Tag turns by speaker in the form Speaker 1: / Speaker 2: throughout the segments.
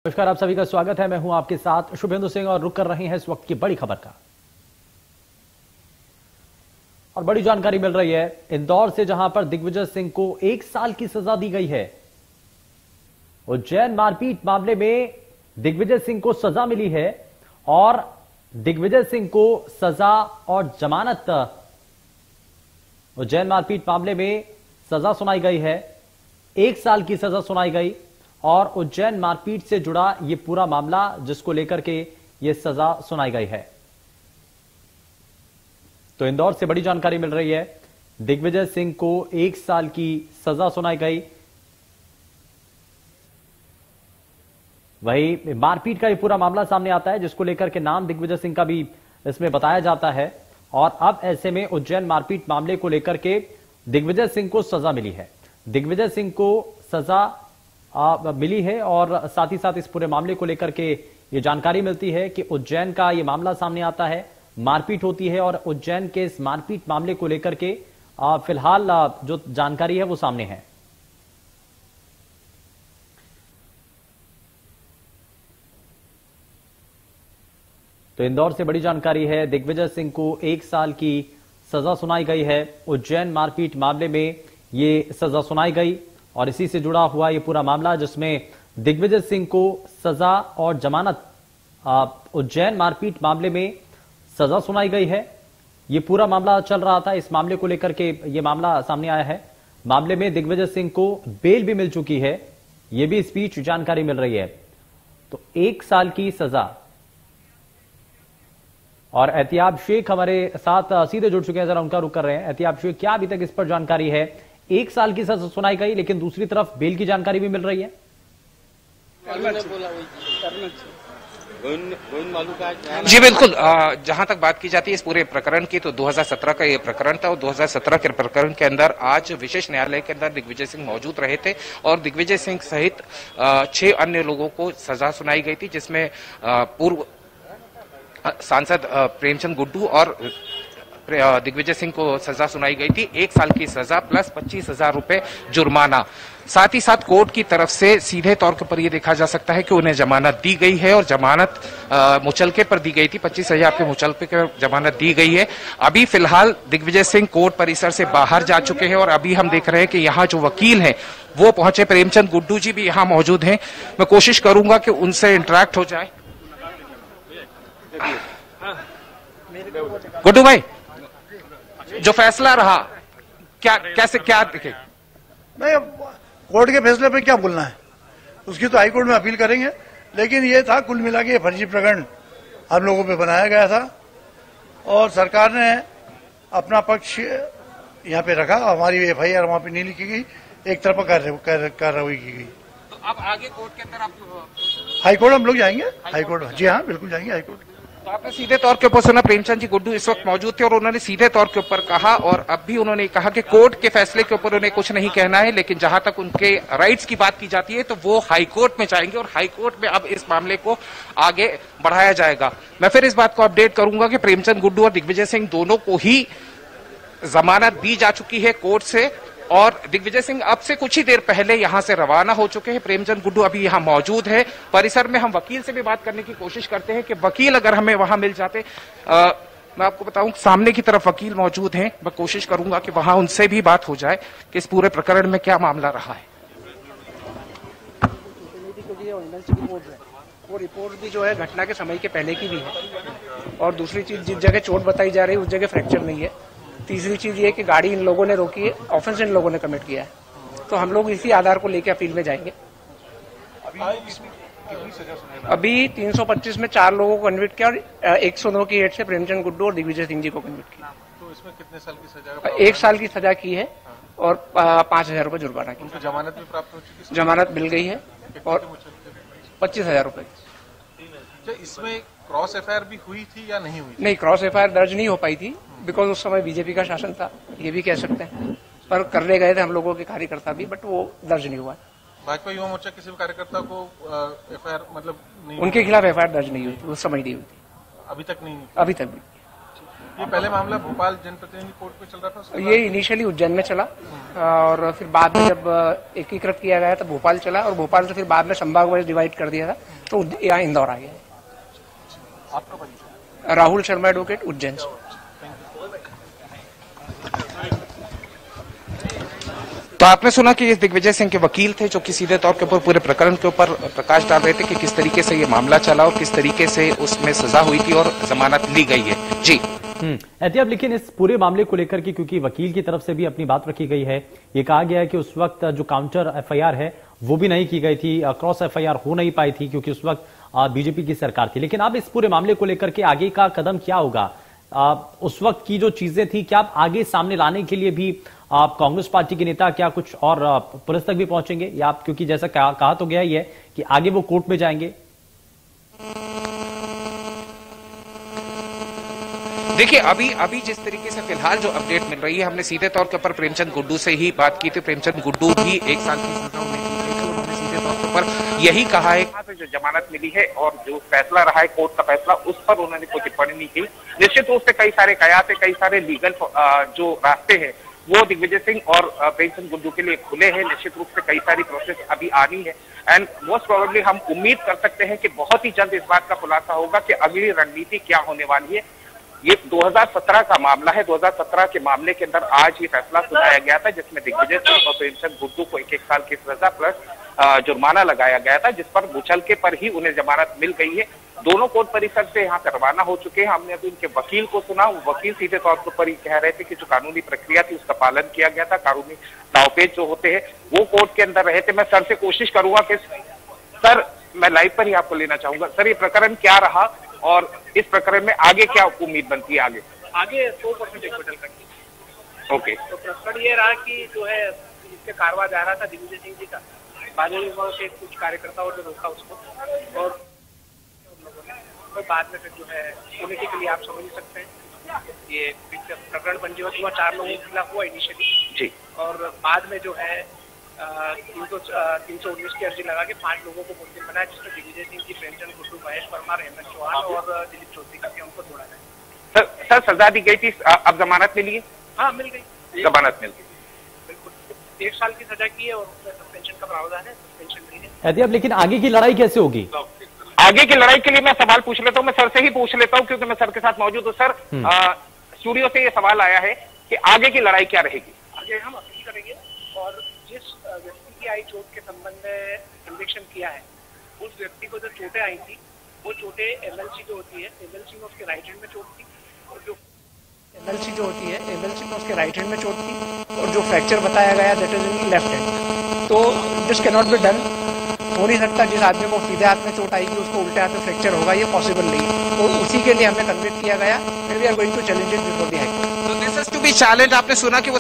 Speaker 1: नमस्कार, आप सभी का स्वागत है। मैं हूं आपके साथ शुभेंदु सिंह और रुक कर रहे हैं इस वक्त की बड़ी खबर का। और बड़ी जानकारी मिल रही है इंदौर से, जहां पर दिग्विजय सिंह को 1 साल की सजा दी गई है। उज्जैन मारपीट मामले में दिग्विजय सिंह को सजा मिली है और दिग्विजय सिंह को सजा और जमानत, उज्जैन मारपीट मामले में सजा सुनाई गई है। 1 साल की सजा सुनाई गई और उज्जैन मारपीट से जुड़ा यह पूरा मामला, जिसको लेकर के यह सजा सुनाई गई है। तो इंदौर से बड़ी जानकारी मिल रही है, दिग्विजय सिंह को 1 साल की सजा सुनाई गई। वही मारपीट का यह पूरा मामला सामने आता है, जिसको लेकर के नाम दिग्विजय सिंह का भी इसमें बताया जाता है। और अब ऐसे में उज्जैन मारपीट मामले को लेकर के दिग्विजय सिंह को सजा मिली है। दिग्विजय सिंह को सजा मिली है और साथ ही साथ इस पूरे मामले को लेकर के ये जानकारी मिलती है कि उज्जैन का ये मामला सामने आता है, मारपीट होती है और उज्जैन के इस मारपीट मामले को लेकर के फिलहाल जो जानकारी है वो सामने है। तो इंदौर से बड़ी जानकारी है, दिग्विजय सिंह को 1 साल की सजा सुनाई गई है। उज्जैन मारपीट मामले में ये सजा सुनाई गई और इसी से जुड़ा हुआ ये पूरा मामला, जिसमें दिग्विजय सिंह को सजा और जमानत, उज्जैन मारपीट मामले में सजा सुनाई गई है। ये पूरा मामला चल रहा था, इस मामले को लेकर के ये मामला सामने आया है। मामले में दिग्विजय सिंह को बेल भी मिल चुकी है, ये भी इस बीच जानकारी मिल रही है। तो 1 साल की सजा। और एहतियाब शेख हमारे साथ सीधे जुड़ चुके हैं, जरा उनका रुख कर रहे हैं। एहतियाब शेख, क्या अभी तक इस पर जानकारी है? 1 साल की सजा सुनाई गई, लेकिन दूसरी तरफ बेल की जानकारी भी मिल रही है।
Speaker 2: जी बिल्कुल, जहां तक बात की जाती है इस पूरे प्रकरण की, तो 2017 का ये प्रकरण था और 2017 के प्रकरण के अंदर आज विशेष न्यायालय के अंदर दिग्विजय सिंह मौजूद रहे थे और दिग्विजय सिंह सहित 6 अन्य लोगों को सजा सुनाई गई थी, जिसमें पूर्व सांसद प्रेमचंद गुड्डू और दिग्विजय सिंह को सजा सुनाई गई थी। 1 साल की सजा प्लस 25,000 रुपए जुर्माना। साथ ही साथ कोर्ट की तरफ से सीधे तौर के ऊपर यह देखा जा सकता है कि उन्हें जमानत दी गई है और जमानत मुचलके पर दी गई थी। 25,000 के मुचलके पर जमानत दी गई है। अभी फिलहाल दिग्विजय सिंह कोर्ट परिसर से बाहर जा चुके हैं और अभी हम देख रहे हैं कि यहाँ जो वकील हैं वो पहुंचे। प्रेमचंद गुड्डू जी भी यहाँ मौजूद हैं। मैं कोशिश करूंगा कि उनसे इंटरेक्ट हो जाए। गुड्डू भाई, जो फैसला रहा, क्या दिखे?
Speaker 3: नहीं, कोर्ट के फैसले पे क्या बोलना है, उसकी तो हाईकोर्ट में अपील करेंगे। लेकिन ये था कुल मिला के फर्जी प्रकरण हम लोगों पे बनाया गया था और सरकार ने अपना पक्ष यहाँ पे रखा। हमारी FIR वहाँ पे नहीं लिखी गई, एक तरफा कार्रवाई की गई।
Speaker 2: तो अब आगे कोर्ट के अंदर आप
Speaker 3: हाईकोर्ट हम लोग जाएंगे। हाईकोर्ट, जी हाँ, बिल्कुल जाएंगे हाईकोर्ट।
Speaker 2: तो आपने सीधे तौर के ऊपर सुना, प्रेमचंद जी गुड्डू इस वक्त मौजूद थे और उन्होंने सीधे तौर के ऊपर कहा और अब भी उन्होंने कहा कि कोर्ट के फैसले के ऊपर उन्हें कुछ नहीं कहना है, लेकिन जहां तक उनके राइट्स की बात की जाती है तो वो हाईकोर्ट में जाएंगे और हाईकोर्ट में अब इस मामले को आगे बढ़ाया जाएगा। मैं फिर इस बात को अपडेट करूंगा कि प्रेमचंद गुड्डू और दिग्विजय सिंह दोनों को ही जमानत दी जा चुकी है कोर्ट से और दिग्विजय सिंह अब से कुछ ही देर पहले यहां से रवाना हो चुके हैं। प्रेमचंद गुड्डू अभी यहां मौजूद है परिसर में। हम वकील से भी बात करने की कोशिश करते हैं कि वकील अगर हमें वहां मिल जाते। मैं आपको बताऊं, सामने की तरफ वकील मौजूद हैं। मैं कोशिश करूंगा कि वहां उनसे भी बात हो जाए कि इस पूरे प्रकरण में क्या मामला रहा है।
Speaker 4: वो रिपोर्ट भी जो है घटना के समय के पहले की भी है और दूसरी चीज, जिस जगह चोट बताई जा रही है उस जगह फ्रैक्चर नहीं है। तीसरी चीज ये कि गाड़ी इन लोगों ने रोकी है, ऑफेंस इन लोगों ने कमिट किया है। तो हम लोग इसी आधार को लेकर अपील में जाएंगे। अभी 325 में 4 लोगों को कन्विक्ट किया और 109 की एड से प्रेमचंद गुड्डू और दिग्विजय सिंह जी को कन्विक्ट किया।
Speaker 5: तो इसमें कितने साल की सजा?
Speaker 4: 1 साल की सजा की है और 5,000 रुपए जुर्माना की।
Speaker 5: उनको जमानत भी प्राप्त हो चुकी है?
Speaker 4: जमानत मिल गई है और 25,000 रुपए।
Speaker 5: इसमें क्रॉस FIR भी हुई थी या नहीं हुई?
Speaker 4: नहीं, क्रॉस FIR दर्ज नहीं हो पाई थी बिकॉज उस समय बीजेपी का शासन था, ये भी कह सकते हैं। पर करने गए थे हम लोगों के कार्यकर्ता भी, बट वो दर्ज नहीं हुआ।
Speaker 5: भाजपा युवा मोर्चा किसी भी कार्यकर्ता को FIR मतलब नहीं,
Speaker 4: उनके खिलाफ FIR दर्ज नहीं हुई थी, उस समय नहीं हुई थी।
Speaker 5: अभी तक नहीं?
Speaker 4: अभी तक भी।
Speaker 5: ये पहले मामला भोपाल जनप्रतिनिधि कोर्ट में चल रहा था, उसके
Speaker 4: ये इनिशियली उज्जैन में चला और फिर बाद में जब एकीकृत किया गया तो भोपाल चला और भोपाल से फिर बाद में संभाग वाइज डिवाइड कर दिया था तो यहाँ इंदौर आ गया।
Speaker 5: आपका परिचय?
Speaker 4: राहुल शर्मा एडवोकेट, उज्जैन से।
Speaker 2: तो आपने सुना कि ये दिग्विजय सिंह के वकील थे जो कि सीधे तौर के ऊपर पूरे प्रकरण के ऊपर प्रकाश डाल रहे थे कि किस तरीके से ये मामला चला और किस तरीके से उसमें सजा हुई थी और जमानत ली गई है। जी
Speaker 1: एहतियाब, लेकिन इस पूरे मामले को लेकर के क्योंकि वकील की तरफ से भी अपनी बात रखी गई है, ये कहा गया है कि उस वक्त जो काउंटर एफआईआर है वो भी नहीं की गई थी, क्रॉस एफआईआर हो नहीं पाई थी क्योंकि उस वक्त बीजेपी की सरकार थी। लेकिन अब इस पूरे मामले को लेकर के आगे का कदम क्या होगा? उस वक्त की जो चीजें थी क्या आप आगे सामने लाने के लिए भी आप कांग्रेस पार्टी के नेता क्या कुछ और पुलिस तक भी पहुंचेंगे या आप, क्योंकि जैसा कहा तो गया ही है कि आगे वो कोर्ट में जाएंगे?
Speaker 2: देखिए अभी जिस तरीके से फिलहाल जो अपडेट मिल रही है, हमने सीधे तौर के ऊपर प्रेमचंद गुड्डू से ही बात की थी। प्रेमचंद गुड्डू भी 1 साल की सजा उन्हें दी गई थी। उन्होंने सीधे तौर के ऊपर यही कहा है
Speaker 6: से जो जमानत मिली है और जो फैसला रहा है कोर्ट का फैसला, उस पर उन्होंने कोई टिप्पणी नहीं की। निश्चित रूप से कई सारे कयास है, कई सारे लीगल जो रास्ते हैं वो दिग्विजय सिंह और प्रेमचंद गुड्डू के लिए खुले हैं। निश्चित रूप से कई सारी प्रोसेस अभी आनी है एंड मोस्ट प्रोबेबली हम उम्मीद कर सकते हैं कि बहुत ही जल्द इस बात का खुलासा होगा कि अगली रणनीति क्या होने वाली है। ये 2017 का मामला है। 2017 के मामले के अंदर आज ये फैसला सुनाया गया था जिसमें दिग्विजय सिंह और प्रेमचंद गुड्डू को 1 साल की सजा प्लस जुर्माना लगाया गया था, जिस पर मुचलके पर ही उन्हें जमानत मिल गई है। दोनों कोर्ट परिसर से यहाँ से रवाना हो चुके हैं। हमने अभी उनके वकील को सुना, वो वकील सीधे तौर पर ही कह रहे थे कि जो कानूनी प्रक्रिया थी उसका पालन किया गया था। कानूनी दावपेच जो होते हैं वो कोर्ट के अंदर रहे थे। मैं सर से कोशिश करूंगा कि सर, मैं लाइव पर ही आपको लेना चाहूंगा। सर, ये प्रकरण क्या रहा और इस प्रकरण में आगे क्या उम्मीद बनती है?
Speaker 4: आगे 100% एक्विटल करनी।
Speaker 6: ओके,
Speaker 4: तो प्रकरण ये रहा कि जो है जिसके कारवा जा रहा था दिग्विजय सिंह जी का, बाद में के कुछ कार्यकर्ताओं ने रोका उसको और बाद में फिर जो है पॉलिटिकली आप समझ सकते हैं ये प्रकरण पंजीबद्ध हुआ 4 लोगों के खिलाफ हुआ इनिशियली
Speaker 6: जी, और
Speaker 4: बाद में जो है 319 की अर्जी लगा के 5 लोगों को मुलजिम बनाया, जिसमें दिग्विजय सिंह जी, प्रेमचंद गुड्डू, महेश परमार, हेमंत चौहान और दिलीप चौधरी का भी हमको जोड़ा है।
Speaker 6: सर सजा दी गई थी, अब जमानत मिली है?
Speaker 4: हाँ, मिल गई,
Speaker 6: जमानत मिल गई।
Speaker 4: बिल्कुल 1 साल की सजा की है और उसमें सस्पेंशन का प्रावधान है, सस्पेंशन नहीं है।
Speaker 1: एहतियाब, लेकिन आगे की लड़ाई कैसे होगी?
Speaker 6: आगे की लड़ाई के लिए मैं सवाल पूछ लेता हूं, मैं सर से ही पूछ लेता हूं क्योंकि मैं सर के साथ मौजूद हूं। सर, स्टूडियो से ये सवाल आया है कि आगे की लड़ाई क्या रहेगी?
Speaker 4: आगे हम अपील करेंगे और जिस व्यक्ति की आई चोट के संबंध में कन्विक्शन किया है, उस व्यक्ति को जो चोटें आई थी वो चोटें एमएलसी जो होती है, एमएलसी में उसके राइट हैंड में चोट थी और जो एमएलसी जो होती है, एमएलसी में उसके राइट हैंड में चोट थी और जो फ्रैक्चर बताया गया that is in left hand. तो this can not be done, हो नहीं सकता। जिस आदमी को सीधे हाथ में चोट आएगी उसको उल्टे हाथ में फ्रैक्चर होगा, ये पॉसिबल नहीं। तो उसी के लिए हमें कन्विक्ट किया गया। फिर we are going to challenge it before the high court.
Speaker 2: तो this is to be challenge. आपने सुना कि वो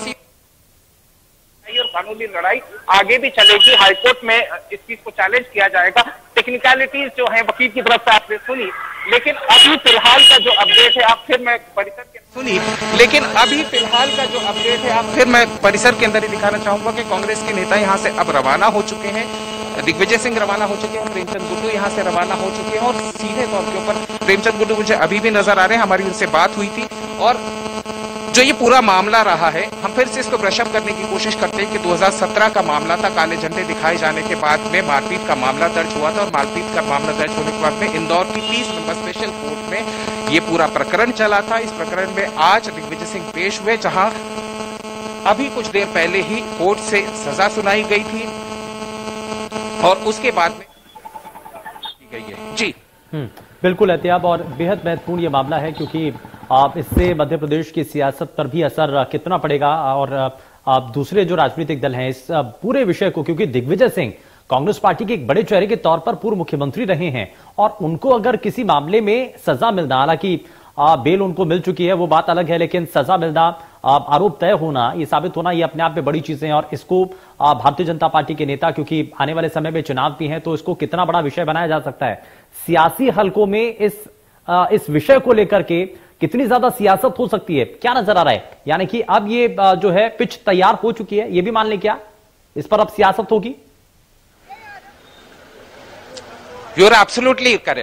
Speaker 6: और कानूनी लड़ाई आगे भी चलेगी, हाईकोर्ट में इस चीज को चैलेंज किया जाएगा। टेक्निकलिटीज जो है वकील की तरफ से आपने सुनी, लेकिन अभी फिलहाल का जो अपडेट है आप फिर मैं परिसर के
Speaker 2: सुनी, लेकिन अभी फिलहाल का जो अपडेट है आप फिर मैं परिसर के अंदर ही दिखाना चाहूंगा कि कांग्रेस के नेता यहां से अब रवाना हो चुके हैं। दिग्विजय सिंह रवाना हो चुके हैं, प्रेमचंद गुड्डू यहां से रवाना हो चुके हैं और सीधे तौर के ऊपर प्रेमचंद गुड्डू मुझे अभी भी नजर आ रहे हैं। हमारी उनसे बात हुई थी और जो ये पूरा मामला रहा है, हम फिर से इसको ब्रशअप करने की कोशिश करते हैं कि 2017 का मामला था। काले झंडे दिखाए जाने के बाद में मारपीट का मामला दर्ज हुआ था और मारपीट का मामला दर्ज होने के बाद में इंदौर की 30 नंबर स्पेशल कोर्ट में ये पूरा प्रकरण चला था। इस प्रकरण में आज दिग्विजय सिंह पेश हुए, जहां अभी कुछ देर पहले ही कोर्ट से सजा सुनाई गई थी और उसके बाद में की गई है। जी
Speaker 1: बिल्कुल एहतियाब, और बेहद महत्वपूर्ण ये मामला है क्योंकि इससे मध्य प्रदेश की सियासत पर भी असर कितना पड़ेगा और दूसरे जो राजनीतिक दल हैं इस पूरे विषय को, क्योंकि दिग्विजय सिंह कांग्रेस पार्टी के एक बड़े चेहरे के तौर पर पूर्व मुख्यमंत्री रहे हैं और उनको अगर किसी मामले में सजा मिलना, हालांकि बेल उनको मिल चुकी है वो बात अलग है, लेकिन सजा मिलना, आरोप तय होना, ये साबित होना, ये अपने आप में बड़ी चीजें हैं और इसको भारतीय जनता पार्टी के नेता, क्योंकि आने वाले समय में चुनाव भी हैं, तो इसको कितना बड़ा विषय बनाया जा सकता है सियासी हलकों में। इस विषय को लेकर के कितनी ज्यादा सियासत हो सकती है, क्या नजर आ रहा है? यानी कि अब ये जो है पिच तैयार हो चुकी है, ये भी मान लें क्या इस पर अब सियासत होगी?
Speaker 2: You are absolutely correct.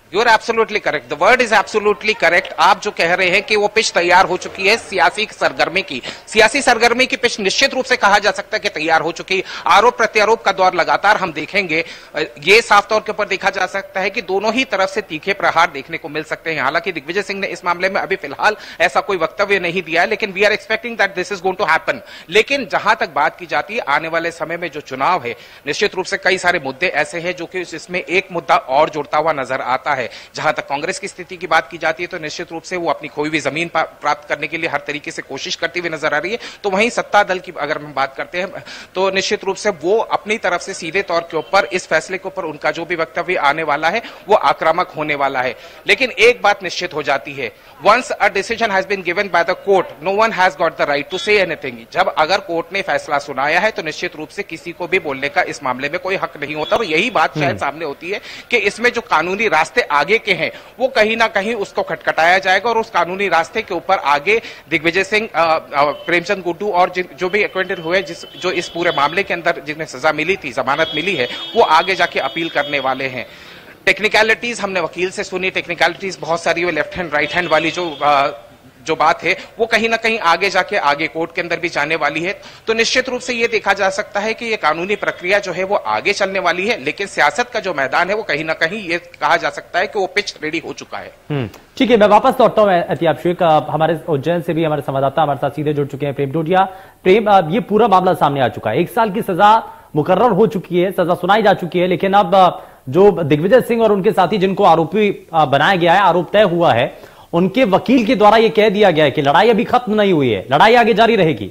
Speaker 2: You are absolutely correct, the word is absolutely correct. आप जो कह रहे हैं कि वो पिच तैयार हो चुकी है सियासी सरगर्मी की पिच निश्चित रूप से कहा जा सकता है कि तैयार हो चुकी। आरोप प्रत्यारोप का दौर लगातार हम देखेंगे। ये साफ तौर के ऊपर देखा जा सकता है कि दोनों ही तरफ से तीखे प्रहार देखने को मिल सकते हैं। हालांकि दिग्विजय सिंह ने इस मामले में अभी फिलहाल ऐसा कोई वक्तव्य नहीं दिया है, लेकिन we are expecting that this is going to happen. लेकिन जहां तक बात की जाती है आने वाले समय में जो चुनाव है, निश्चित रूप से कई सारे मुद्दे ऐसे हैं जो कि इसमें एक मुद्दा और जुड़ता हुआ नजर आता है। जहां तक कांग्रेस की स्थिति की बात की जाती है तो निश्चित रूप से वो अपनी खोई हुई जमीन प्राप्त करने के लिए हर तरीके से कोशिश करती हुई नजर आ रही है। तो वहीं सत्ता दल की अगर हम बात करते हैं तो निश्चित रूप से वो अपनी तरफ से सीधे तौर के ऊपर इस फैसले के ऊपर उनका जो भी वक्तव्य आने वाला है वो आक्रामक होने वाला है। लेकिन एक बात निश्चित हो जाती है, once a decision has been given by the court, no one has got the right to say anything. जब अगर कोर्ट ने फैसला सुनाया है तो निश्चित रूप से किसी को भी बोलने का इस मामले में कोई हक नहीं होता। और यही बात शायद सामने होती है कि इसमें जो कानूनी रास्ते आगे के हैं वो कहीं ना कहीं उसको खटखटाया जाएगा और उस कानूनी रास्ते के ऊपर आगे दिग्विजय सिंह, प्रेमचंद गुड्डू और जो भी एक्वेंटेड हुए जो इस पूरे मामले के अंदर जिन्हें सजा मिली थी, जमानत मिली है, वो आगे जाके अपील करने वाले हैं। टेक्निकलिटीज हमने वकील से सुनी, टेक्निकलिटीज बहुत सारी वो लेफ्ट हैंड राइट हैंड वाली जो बात है वो कहीं ना कहीं आगे जाके आगे कोर्ट के अंदर भी जाने वाली है। तो निश्चित रूप से ये देखा जा सकता है कि ये कानूनी प्रक्रिया जो है वो आगे चलने वाली है, लेकिन सियासत का जो मैदान है वो कहीं ना कहीं ये कहा जा सकता है कि वो पिच रेडी हो चुका है।
Speaker 1: ठीक है, मैं वापस लौटता हूं एहतियाब शेख। हमारे उज्जैन से भी हमारे संवाददाता हमारे साथ सीधे जुड़ चुके हैं, प्रेम टोटिया। प्रेम, ये पूरा मामला सामने आ चुका है, 1 साल की सजा मुकर्रर हो चुकी है, सजा सुनाई जा चुकी है, लेकिन अब जो दिग्विजय सिंह और उनके साथी जिनको आरोपी बनाया गया है, आरोप तय हुआ है, उनके वकील के द्वारा यह कह दिया गया है कि लड़ाई अभी खत्म नहीं हुई है, लड़ाई आगे जारी रहेगी।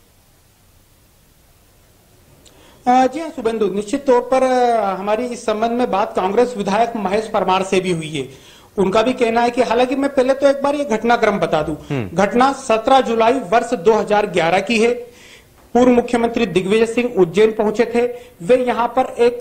Speaker 7: जी हाँ शुभेंदु, निश्चित तौर पर हमारी इस संबंध में बात कांग्रेस विधायक महेश परमार से भी हुई है। उनका भी कहना है कि हालांकि मैं पहले तो एक बार ये घटनाक्रम बता दूं। घटना 17 जुलाई वर्ष 2011 की है। पूर्व मुख्यमंत्री दिग्विजय सिंह उज्जैन पहुंचे थे। वे यहां पर एक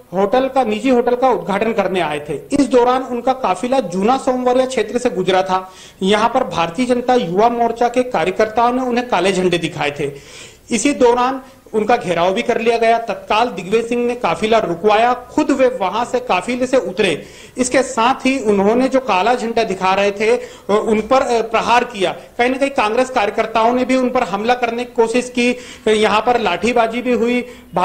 Speaker 7: निजी होटल का उद्घाटन करने आए थे। इस दौरान उनका काफिला जूना सोमवारिया क्षेत्र से गुजरा था। यहां पर भारतीय जनता युवा मोर्चा के कार्यकर्ताओं ने उन्हें काले झंडे दिखाए थे। इसी दौरान उनका घेराव भी कर लिया गया। तत्काल दिग्विजय सिंह ने काफिला रुकवाया, खुद वे वहां से काफिले से उतरे। इसके साथ ही उन्होंने जो काला झंडा दिखा रहे थे उन पर प्रहार किया। कहीं ना कहीं कांग्रेस कार्यकर्ताओं ने भी उन पर हमला करने की कोशिश की। यहाँ पर लाठीबाजी भी हुई।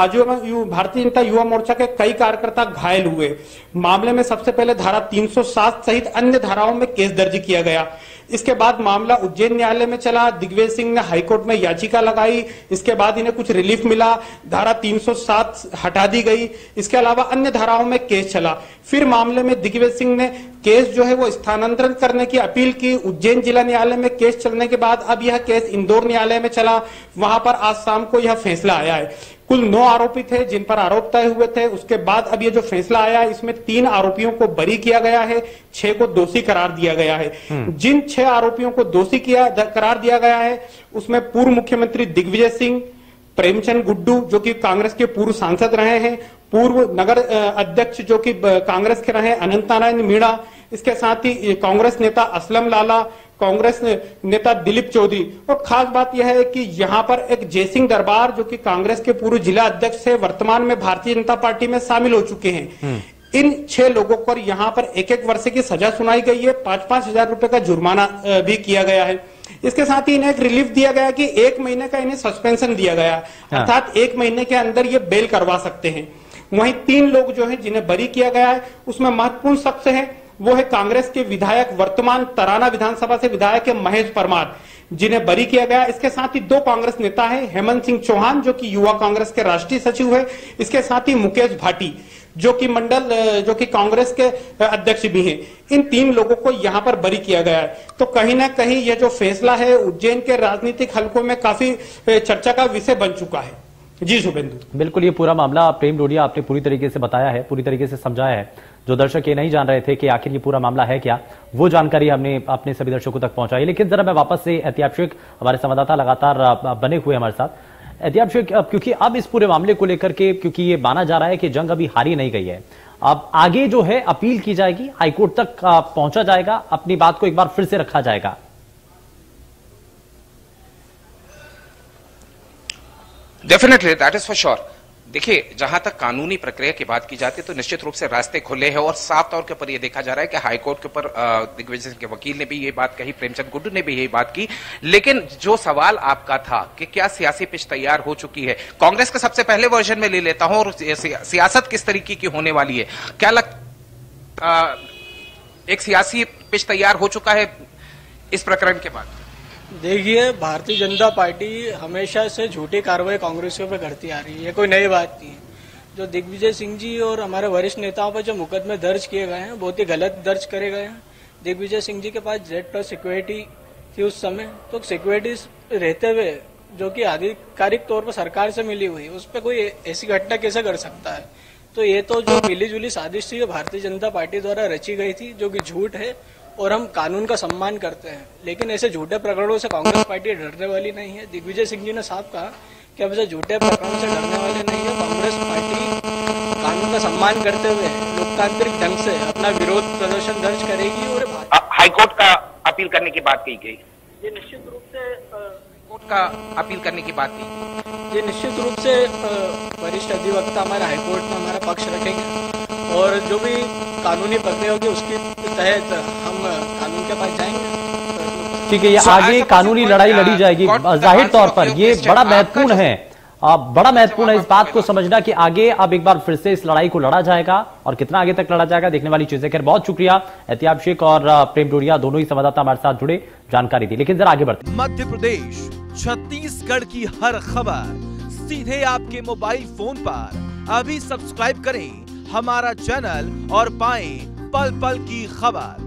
Speaker 7: भारतीय जनता युवा मोर्चा के कई कार्यकर्ता घायल हुए। मामले में सबसे पहले धारा 307 सहित अन्य धाराओं में केस दर्ज किया गया। इसके बाद मामला उज्जैन न्यायालय में चला। दिग्विजय सिंह ने हाईकोर्ट में याचिका लगाई। इसके बाद इन्हें कुछ रिलीफ मिला, धारा 307 हटा दी गई। इसके अलावा अन्य धाराओं में केस चला। फिर मामले में दिग्विजय सिंह ने केस जो है वो स्थानांतरण करने की अपील की। उज्जैन जिला न्यायालय में केस चलने के बाद अब यह केस इंदौर न्यायालय में चला। वहां पर आज शाम को यह फैसला आया है। कुल 9 आरोपी थे जिन पर आरोप तय हुए थे। उसके बाद अब ये जो फैसला आया है इसमें 3 आरोपियों को बरी किया गया है, 6 को दोषी करार दिया गया है। जिन 6 आरोपियों को दोषी करार दिया गया है उसमें पूर्व मुख्यमंत्री दिग्विजय सिंह, प्रेमचंद गुड्डू जो कि कांग्रेस के पूर्व सांसद रहे हैं, पूर्व नगर अध्यक्ष जो कि कांग्रेस के रहे अनंत नारायण मीणा, इसके साथ ही कांग्रेस नेता असलम लाला, कांग्रेस नेता दिलीप चौधरी। और खास बात यह है कि यहाँ पर एक जयसिंह दरबार जो कि कांग्रेस के पूर्व जिला अध्यक्ष है, वर्तमान में भारतीय जनता पार्टी में शामिल हो चुके हैं। इन 6 लोगों पर यहाँ पर 1-1 वर्ष की सजा सुनाई गई है। 5-5 हजार रुपए का जुर्माना भी किया गया है। इसके साथ ही इन्हें एक रिलीफ दिया गया कि 1 महीने का इन्हें सस्पेंशन दिया गया, अर्थात 1 महीने के अंदर ये बेल करवा सकते हैं। वहीं 3 लोग जो है जिन्हें बरी किया गया है उसमें महत्वपूर्ण शख्स है वो है कांग्रेस के विधायक, वर्तमान तराना विधानसभा से विधायक है महेश परमार, जिन्हें बरी किया गया। इसके साथ ही 2 कांग्रेस नेता हैं, हेमंत सिंह चौहान जो कि युवा कांग्रेस के राष्ट्रीय सचिव है, इसके साथ ही मुकेश भाटी जो कि कांग्रेस के अध्यक्ष भी हैं। इन 3 लोगों को यहां पर बरी किया गया है। तो कहीं ना कहीं यह जो फैसला है उज्जैन के राजनीतिक हलकों में काफी चर्चा का विषय बन चुका है। जी शुभेंदु,
Speaker 1: बिल्कुल ये पूरा मामला प्रेम डोडिया आपने पूरी तरीके से बताया है, पूरी तरीके से समझाया है। जो दर्शक ये नहीं जान रहे थे कि आखिर ये पूरा मामला है क्या, वो जानकारी हमने अपने सभी दर्शकों तक पहुंचाई। लेकिन जरा मैं वापस से एहतियाब शेख, हमारे संवाददाता लगातार बने हुए हमारे साथ। एहतियाब शेख, क्योंकि अब इस पूरे मामले को लेकर के क्योंकि ये माना जा रहा है कि जंग अभी हारी नहीं गई है, अब आगे जो है अपील की जाएगी, हाईकोर्ट तक पहुंचा जाएगा, अपनी बात को एक बार फिर से रखा जाएगा।
Speaker 2: Definitely, that is for sure. देखिए, जहां तक कानूनी प्रक्रिया की बात की जाती है तो निश्चित रूप से रास्ते खुले हैं और साफ तौर के ऊपर यह देखा जा रहा है कि हाईकोर्ट के ऊपर दिग्विजय सिंह के वकील ने भी ये बात कही, प्रेमचंद गुड्डू ने भी यही बात की। लेकिन जो सवाल आपका था कि क्या सियासी पिच तैयार हो चुकी है, कांग्रेस के सबसे पहले वर्जन में ले लेता हूं और सियासत किस तरीके की होने वाली है, क्या एक सियासी पिच तैयार हो चुका है इस प्रकरण के बाद?
Speaker 8: देखिए, भारतीय जनता पार्टी हमेशा से झूठी कार्रवाई कांग्रेसियों पे करती आ रही है, ये कोई नई बात नहीं है। जो दिग्विजय सिंह जी और हमारे वरिष्ठ नेताओं पर जो मुकदमे दर्ज किए गए हैं बहुत ही गलत दर्ज करे गए हैं। दिग्विजय सिंह जी के पास Z+ सिक्योरिटी थी उस समय, तो सिक्योरिटी रहते हुए जो कि आधिकारिक तौर पर सरकार से मिली हुई, उस पर कोई ऐसी घटना कैसे कर सकता है? तो ये तो जो मिलीजुली साजिश थी, भारतीय जनता पार्टी द्वारा रची गई थी, जो कि झूठ है और हम कानून का सम्मान करते हैं। लेकिन ऐसे झूठे प्रकरणों से कांग्रेस पार्टी डरने वाली नहीं है। दिग्विजय सिंह जी ने साफ कहा कि अब ऐसे झूठे प्रकरणों से डरने वाले नहीं है। कांग्रेस पार्टी कानून का सम्मान करते हुए लोकतांत्रिक ढंग से अपना विरोध प्रदर्शन दर्ज करेगी। और
Speaker 6: हाईकोर्ट का अपील करने की बात कही गई,
Speaker 8: ये निश्चित रूप से
Speaker 2: कोर्ट का अपील करने की बात की,
Speaker 8: ये निश्चित रूप से वरिष्ठ अधिवक्ता हमारे हाईकोर्ट में हमारा पक्ष रखेंगे और जो भी कानूनी प्रक्रिया होगी उसके तहत हम कानून के पास जाएंगे।
Speaker 1: ठीक है, ये आगे कानूनी लड़ाई लड़ी जाएगी। जाहिर तौर पर ये बड़ा महत्वपूर्ण है, बड़ा महत्वपूर्ण है इस बात को समझना कि आगे अब एक बार फिर से इस लड़ाई को लड़ा जाएगा और कितना आगे तक लड़ा जाएगा देखने वाली चीजें। खैर, बहुत शुक्रिया एहतियाब शेख और प्रेम डोरिया, दोनों ही संवाददाता हमारे साथ जुड़े, जानकारी दी। लेकिन जरा आगे बढ़ते।
Speaker 9: मध्य प्रदेश, छत्तीसगढ़ की हर खबर सीधे आपके मोबाइल फोन पर। अभी सब्सक्राइब करें हमारा चैनल और पाएं पल पल की खबर।